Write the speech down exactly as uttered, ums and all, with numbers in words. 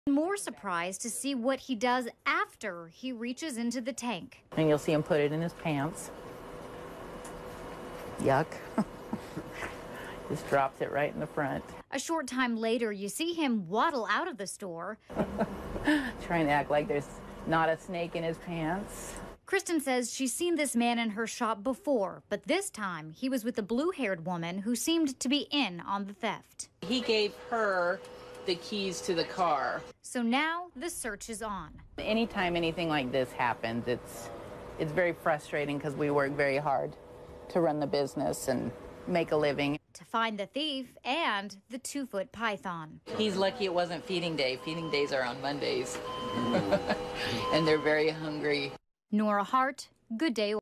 More surprised to see what he does after he reaches into the tank. And you'll see him put it in his pants. Yuck. Just drops it right in the front. A short time later, you see him waddle out of the store. Trying to act like there's not a snake in his pants. Kristen says she's seen this man in her shop before, but this time he was with a blue-haired woman who seemed to be in on the theft. He gave her the keys to the car. So now the search is on. Anytime anything like this happens, it's it's very frustrating because we work very hard to run the business and make a living. To find the thief and the two-foot python. He's lucky it wasn't feeding day. Feeding days are on Mondays. And they're very hungry. Nora Hart, Good Day.